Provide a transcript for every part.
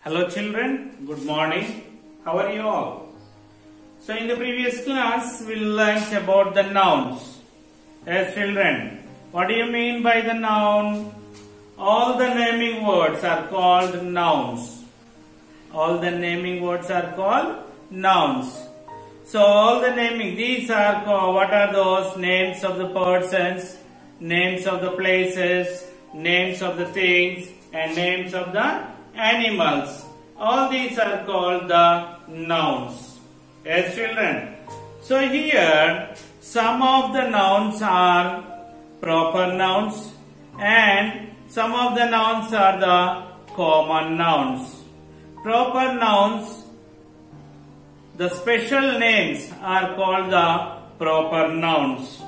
Hello children, good morning. How are you all? So in the previous class we learned about the nouns. Yes children, what do you mean by the noun? All the naming words are called nouns. All the naming words are called nouns. So all the naming, these are called, what are those? Names of the persons, names of the places, names of the things and names of the animals. All these are called the nouns. Yes children. So here some of the nouns are proper nouns and some of the nouns are the common nouns. Proper nouns, the special names are called the proper nouns.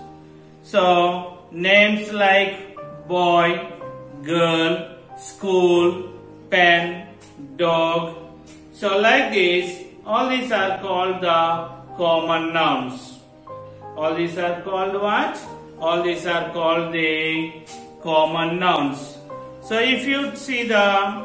So names like boy, girl, school, pen, dog. So like this, all these are called the common nouns. All these are called what? All these are called the common nouns. So if you see the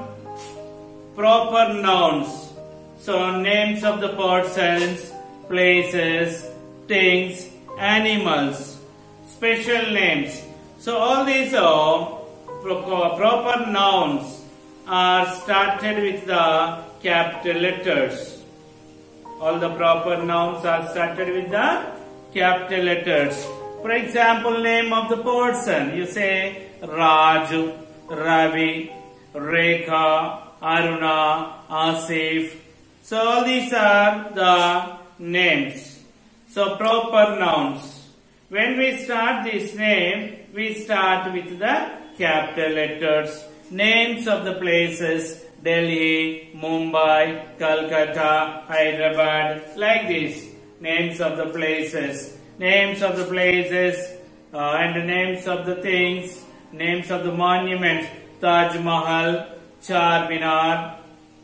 proper nouns, so names of the persons, places, things, animals, special names. So all these are proper nouns are started with the capital letters. All the proper nouns are started with the capital letters. For example, name of the person, you say Raju, Ravi, Rekha, Aruna, Asif. So all these are the names. So proper nouns. When we start this name, we start with the capital letters. Names of the places, Delhi, Mumbai, Calcutta, Hyderabad, like this. Names of the places. Names of the places and the names of the things. Names of the monuments, Taj Mahal, Charminar,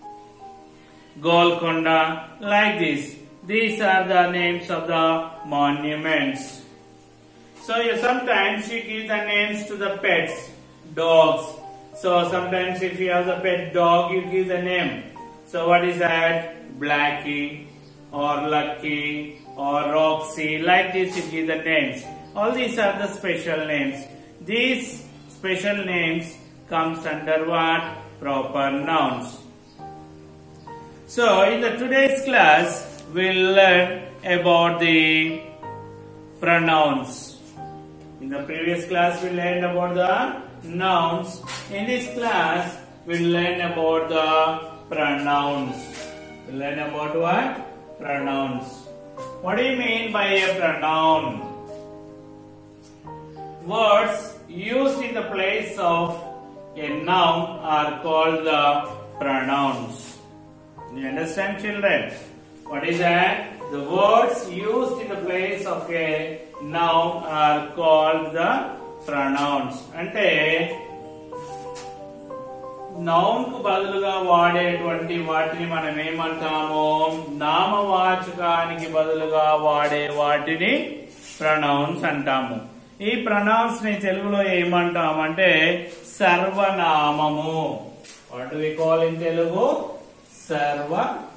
Golconda, like this. These are the names of the monuments. So sometimes you give the names to the pets, dogs. So sometimes if you have the pet dog, you give the name. So what is that? Blackie or Lucky or Roxy, like this you give the names. All these are the special names. These special names comes under what? Proper nouns. So in the today's class, we'll learn about the pronouns. In the previous class, we learned about the nouns. In this class, we'll learn about the pronouns. We'll learn about what? Pronouns. What do you mean by a pronoun? Words used in the place of a noun are called the pronouns. Do you understand, children? What is that? The words used in the place of a noun are called the pronouns. అంటే noun కు బదులుగా వాడేటువంటి వాటిని మనం ఏమంటాము? నామవాచకానికి బదులుగా వాడే వాటిని ప్రొనౌన్స్ అంటాము. ఈ ప్రొనౌన్స్ ని తెలుగులో ఏమంటామంటే సర్వనామము. What do we call in Telugu? సర్వ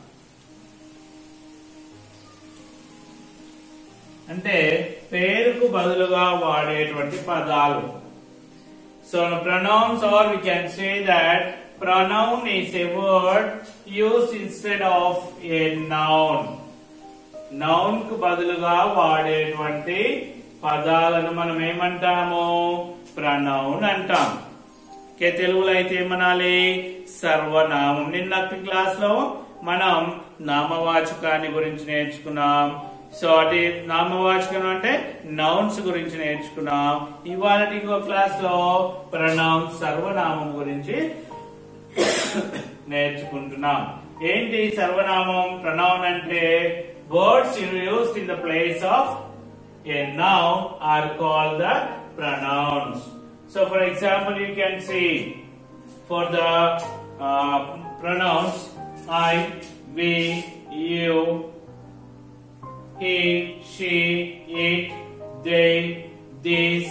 అంటే పేరుకు బదులుగా వాడేటువంటి పదాలు. So pronouns, or we can say that pronoun is a word used instead of a noun. Noun కు బదులుగా వాడేటువంటి పదాలను మనం ఏమంటాము? pronoun అంటాం. తెలుగులో అయితే ఏమనాలి? సర్వనామం. నిన్న క్లాస్ లో మనం నామవాచకాన్ని గురించి నేర్చుకున్నాం. సో అది నామవాచకం అంటే నౌన్స్ గురించి నేర్చుకున్నాం. ఇవాళ ఇంకో క్లాస్ లో ప్రొనౌన్స్ సర్వనామం గురించి నేర్చుకుంటున్నాం. ఏంటి సర్వనామం? ప్రొనౌన్ అంటే words used in the place of a noun are called the pronouns. So for example you can see for the pronouns I, we, you, he, she, it, they, this,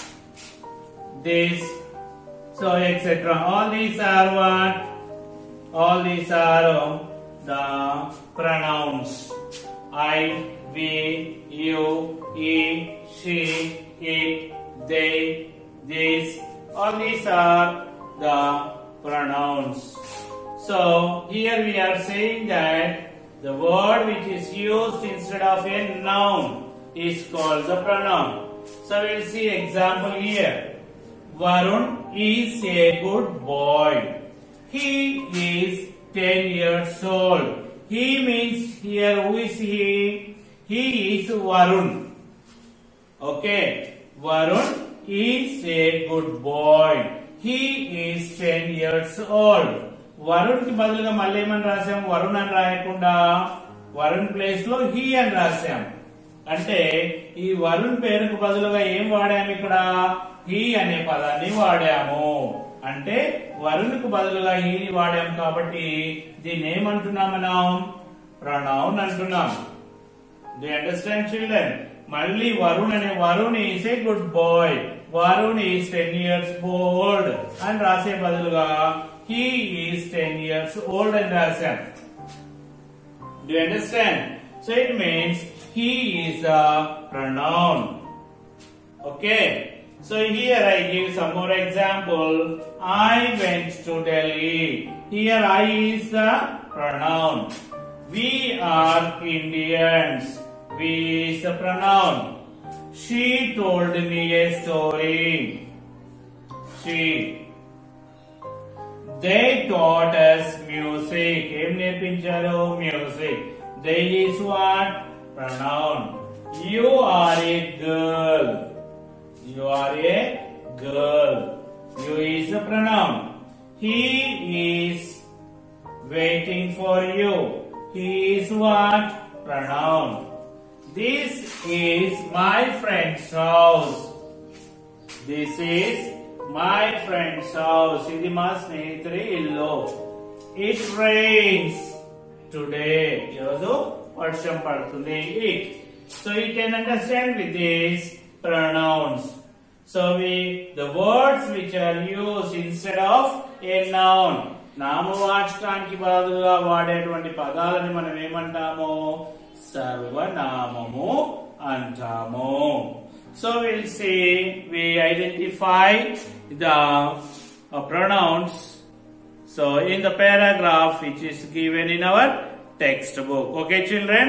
so etc. All these are what? All these are the pronouns. I, we, you, he, she, it, they, these. All these are the pronouns. So here we are saying that the word which is used instead of a noun is called the pronoun. So we will see example here. Varun is a good boy. He is 10 years old. He means here who is he? He is Varun. Okay. Varun is a good boy. He is 10 years old. Varun కి బదులుగా మళ్ళీ ఏమని రాసాం? వరుణ్ అని రాయకుండా Varun place లో he అని రాసాం. అంటే ఈ వరుణ్ పేరుకు బదులుగా ఏం వాడాము? ఇక్కడ హీ అనే పదాన్ని వాడాము. అంటే వరుణ్ కు బదులుగా హీని వాడాము కాబట్టి దీన్ని ఏమంటున్నాం మనం? ప్రొనౌన్ అంటున్నాం. Do you understand children? మళ్ళీ వరుణ్ అనే Varun is a good boy, Varun is 10 years old అని రాసే బదులుగా he is 10 years old and rasam. Do you understand? So it means he is a pronoun. Okay. So here I give some more example. I went to Delhi. Here I is the pronoun. We are Indians. We is the pronoun. She told me a story. She. They taught us music. Em nerpincharu? Music. They is what? Pronoun. You are a girl. You are a girl. You is a pronoun. He is waiting for you. He is what? Pronoun. This is my friend's house. This is my friend's house. Idi ma snehitare illu. It rains today. Eroju varsham padutundi. It. So you can understand with these pronouns. So the words which are used instead of a noun, నామవాచకానికి బదులుగా వాడేటువంటి పదాలని మనం ఏమంటాము? సర్వనామము అంటాము. So we'll see, we identify the pronouns. So in the paragraph which is given in our textbook. Okay, children?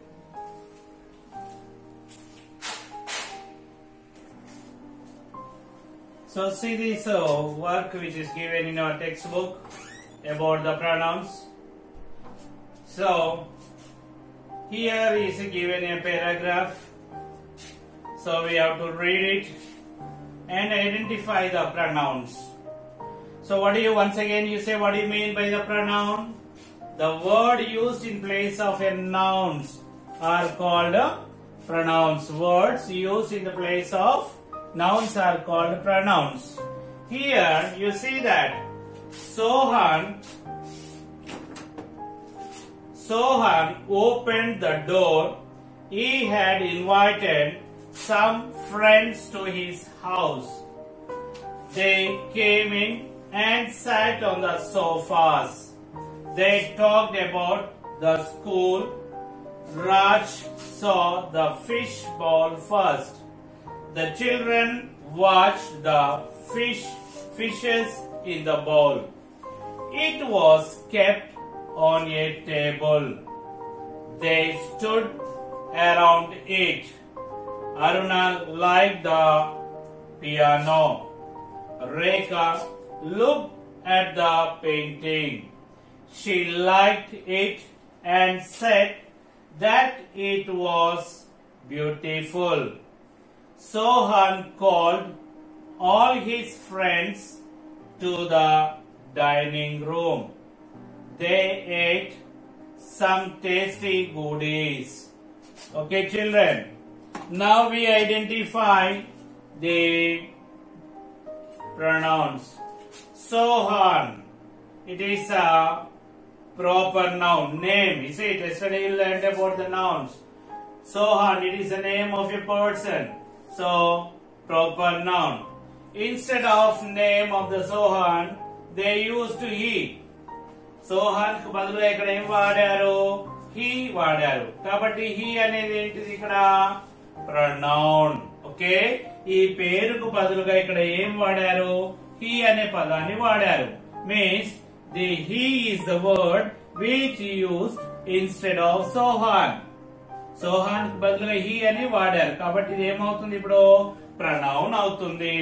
So see this work which is given in our textbook about the pronouns. So here is given a paragraph. So we have to read it and identify the pronouns. So what do you, once again you say, what do you mean by the pronoun? The word used in place of a nouns are called pronouns. Words used in the place of nouns are called pronouns. Here you see that Sohan opened the door. He had invited some friends to his house. They came in and sat on the sofas. They talked about the school. Raj saw the fish bowl first. The children watched the fishes in the bowl. It was kept on a table. They stood around it. Aruna liked the piano. Rekha looked at the painting. She liked it and said that it was beautiful. Sohan called all his friends to the dining room. They ate some tasty goodies. Okay, children. Now we identify the pronouns. Sohan. It is a proper noun. Name. You see, yesterday you learned about the nouns. Sohan, it is the name of a person. So, proper noun. Instead of name of the Sohan, they used he. Sohan కు బదులుగా ఇక్కడ ఏం వాడారు? He వాడారు. కాబట్టి he అనేది ఏంటిది ఇక్కడ? ప్రొనౌన్. ఓకే, ఈ పేరుకు బదులుగా ఇక్కడ ఏం వాడారు? హీ అనే పదాన్ని వాడారు. Means the he is the word which used instead of Sohan. Sohan కు బదులుగా హీ అని వాడారు కాబట్టి ఇది ఏమవుతుంది? ఇప్పుడు ప్రొనౌన్ అవుతుంది.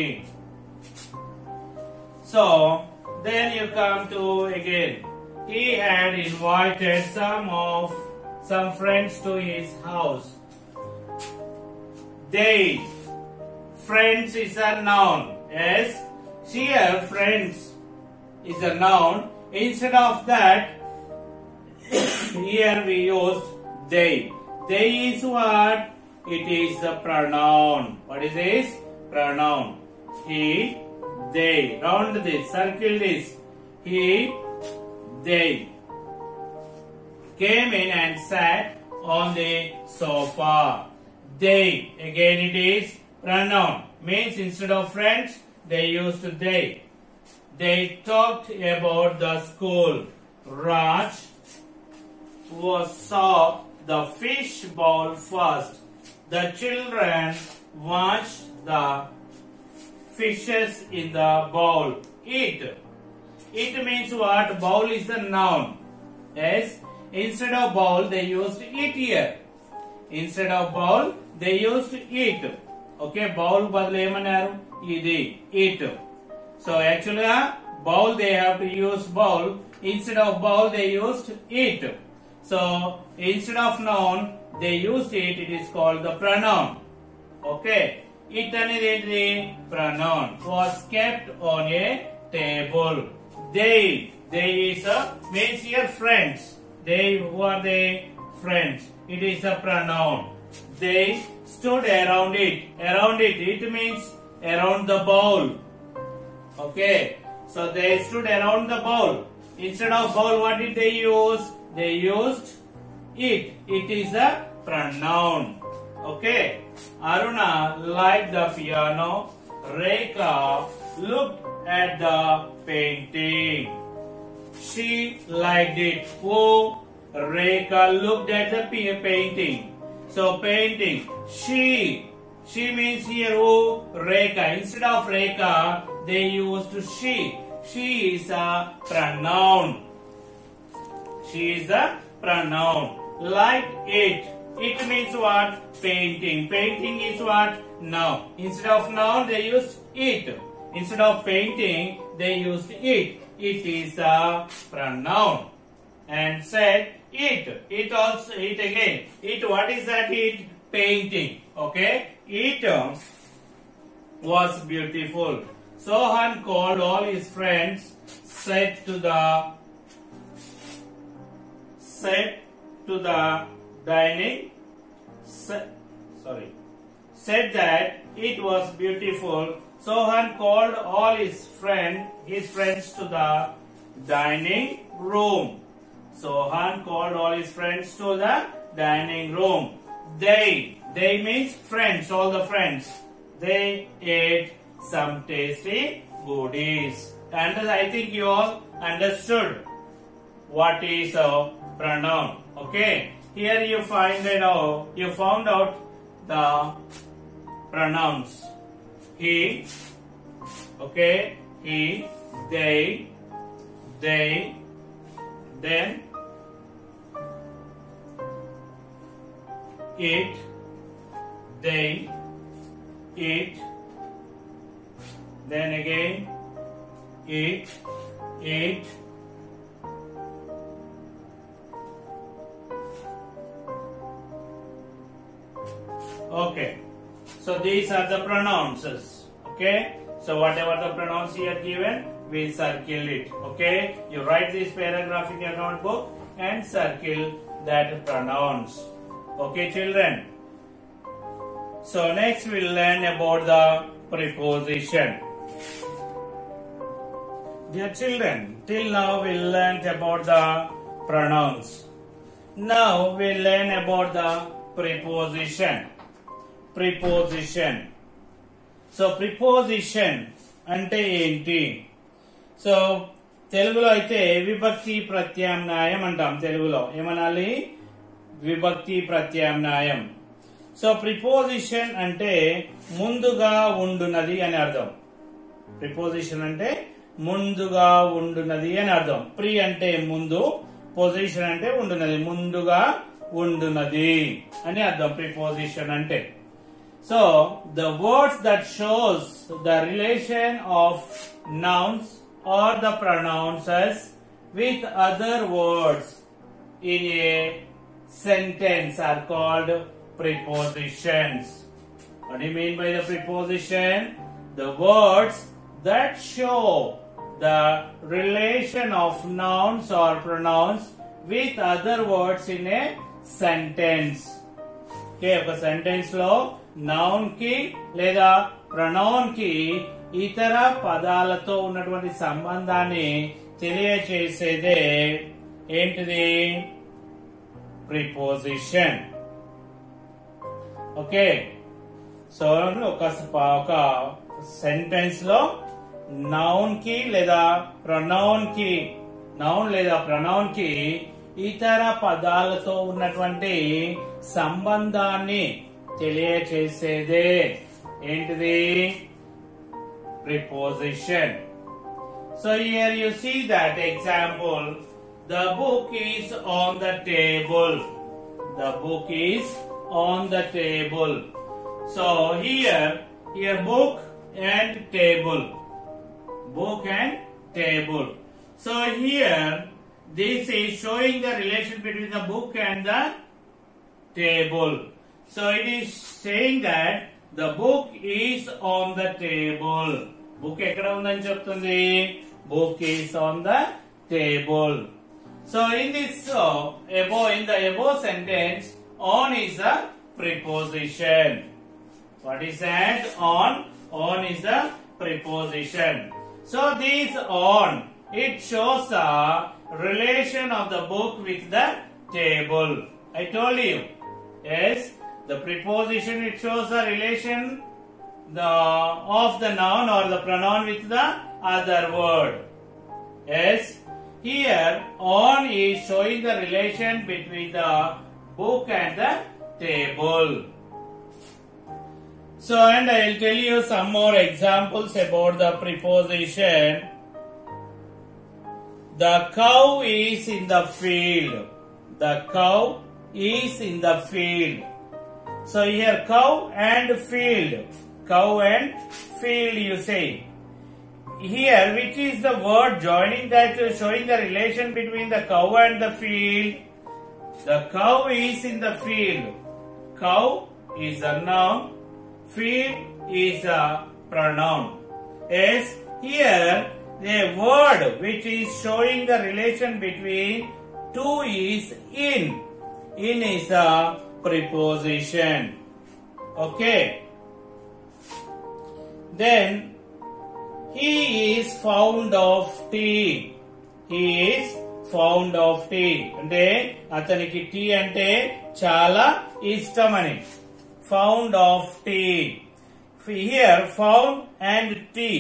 So then you come to again. He had invited some friends to his house. They, friends is a noun. Yes, here friends is a noun. Instead of that, here we used they. They is what? It is the pronoun. What is this? Pronoun. He, they. Round this, circle this. He, they came in and sat on the sofa. They, again it is pronoun. Means instead of friends, they used they. They talked about the school. Raj saw the fish bowl first. The children watched the fishes in the bowl. Eat. It means what? Bowl is the noun. Yes. Instead of bowl, they used eat here. Instead of bowl, they used eat. Okay. Bowl badlu emanaru? Idi. Eat. So actually, bowl they have to use bowl. Instead of bowl, they used eat. So instead of noun, they used it. It is called the pronoun. Okay. It అనేది pronoun was kept on a table. They is a means here friends. They, who are they? Friends. It is a pronoun. They stood around it. Around it. It means around the bowl. Okay. So they stood around the bowl. Instead of bowl, what did they use? They used it. It is a pronoun. Okay. Aruna liked the piano. Rekha looked at the painting. She liked it. Who? Rekha looked at the painting. So painting. She means here who? Rekha. Instead of Rekha, they used she. She is a pronoun. She is a pronoun. Liked it. It means what? Painting. Painting is what? Noun. Instead of noun, they used it. Instead of painting, they used it. It is a pronoun. And said it. It also, it again. It, what is that it? Painting. Okay? It was beautiful. Sohan called all his friends, said to the dining, said that it was beautiful. Sohan called all his friends to the dining room. Sohan called all his friends to the dining room. They means friends, all the friends. They ate some tasty goodies. And I think you all understood what is a pronoun. Okay. Here you found out the pronouns. He, okay, he, they, then it, they, it, then again it, okay. So these are the pronouns. Okay. So whatever the pronouns here given, we circle it. Okay. You write this paragraph in your notebook and circle that pronouns. Okay, children. So next we'll learn about the preposition. Dear children, till now we learned about the pronouns. Now we'll learn about the preposition. Preposition. So preposition ante enti? So తెలుగులో అయితే విభక్తి ప్రత్యామ్నాయం అంటాం. తెలుగులో ఏమనాలి? విభక్తి ప్రత్యామ్నాయం. So preposition అంటే ముందుగా ఉండునది అని అర్థం. ప్రిపోజిషన్ అంటే ముందుగా ఉండునది అని అర్థం. ప్రి అంటే ముందు, పొజిషన్ అంటే ఉండునది, ముందుగా ఉండునది అని అర్థం ప్రిపోజిషన్ అంటే. So the words that shows the relation of nouns or the pronouns with other words in a sentence are called prepositions. What do you mean by the preposition? The words that show the relation of nouns or pronouns with other words in a sentence. Okay, ఒక sentence లో noun కి లేదా pronoun కి ఇతర పదాలతో ఉన్నటువంటి సంబంధాన్ని తెలియచేసేదే ఏంటిది? ప్రిపోజిషన్. ఓకే, సో ఒక సెంటెన్స్ లో నౌన్ కి లేదా ప్రొనౌన్ కి ఇతర పదాలతో ఉన్నటువంటి సంబంధాన్ని తెలియచేసేదే ఏంటిది? Preposition. So here you see that example, the book is on the table. The book is on the table. So here book and table. Book and table. So here this is showing the relation between the book and the table. So it is saying that the book is on the table. Book ekkada undani cheptundi? Book is on the table. So in this in the above sentence, on is a preposition. What is that? On is a preposition. So this on, it shows a relation of the book with the table. I told you. Yes, the preposition, it shows a relation of the noun or the pronoun with the other word. Yes, here on is showing the relation between the book and the table. So, and I will tell you some more examples about the preposition. The cow is in the field. The cow is in the field. So here cow and field. Cow and field you say. Here which is the word joining that, showing the relation between the cow and the field? The cow is in the field. Cow is a noun. Field is a pronoun. Yes, here the word which is showing the relation between two is in. In is a preposition. Okay. Then he is fond of tea. He is fond of tea. అంటే అతనికి tea అంటే చాలా ఇష్టమని. Fond of tea. Here found and tea.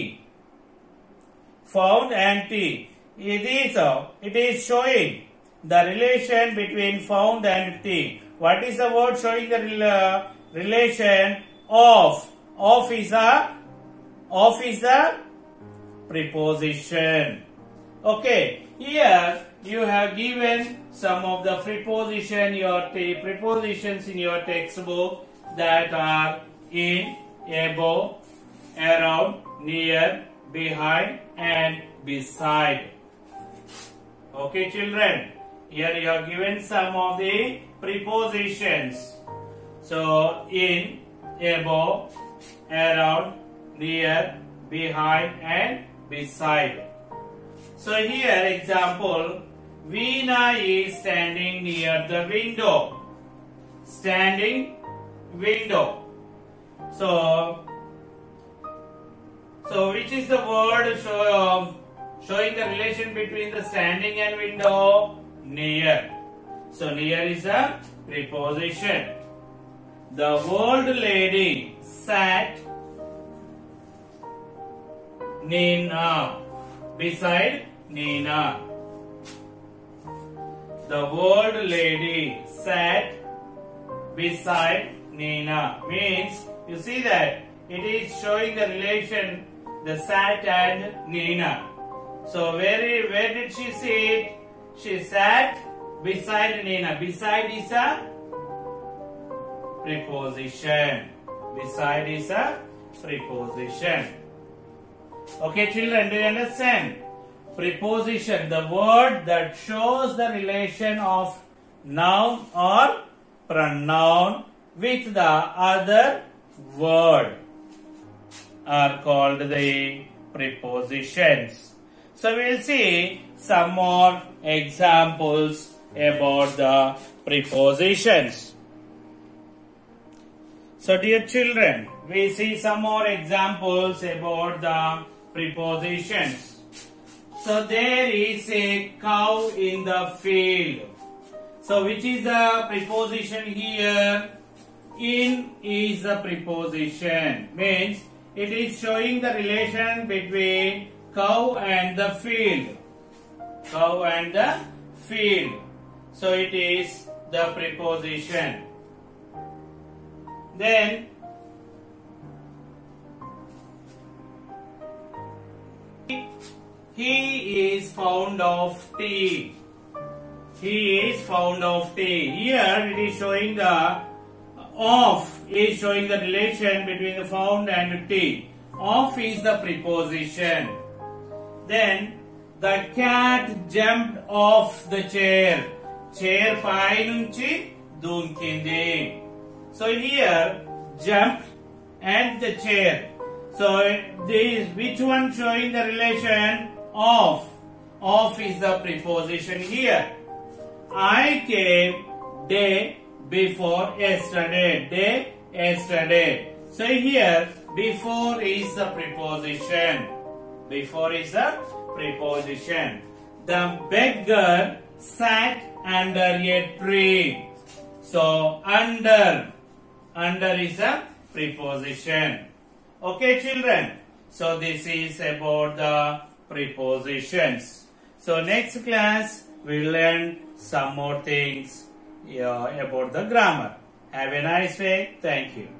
Found and tea. It is showing the relation between found and tea. What is the word showing the relation of? Of is a preposition. Okay, here you have given some of the prepositions in your textbook that are in, above, around, near, behind and beside. Okay children, here you have given some of the prepositions. So in, above, around, near, behind and beside. So here example, Veena is standing near the window. Standing window. So which is the word showing the relation between the standing and window? Near. So near is a preposition. The old lady sat beside Nina. The old lady sat beside Nina. Means, you see that it is showing the relation, the sat and Nina. So where did she sit? She sat beside Nina. Beside is a preposition. Beside is a preposition. Okay, children, do you understand? Preposition, the word that shows the relation of noun or pronoun with the other word are called the prepositions. So we will see some more examples about the prepositions. So dear children, we see some more examples about the prepositions. So there is a cow in the field. So which is the preposition here? In is the preposition. Means it is showing the relation between cow and the field. Cow and the field. So it is the preposition. Then he is fond of tea. He is fond of tea. Here it is showing the of is showing the relation between the found and tea. Of is the preposition. Then the cat jumped off the chair. Chair pai nunchi dunkindi. So here jumped and the chair. So this which one showing the relation? Of. Of is the preposition here. I came day before yesterday. Day yesterday. So here before is the preposition. Before is the preposition. The beggar sat under a tree. So under. Under is a preposition. Okay, children. So this is about the prepositions. So next class we will learn some more things about the grammar. Have a nice day. Thank you.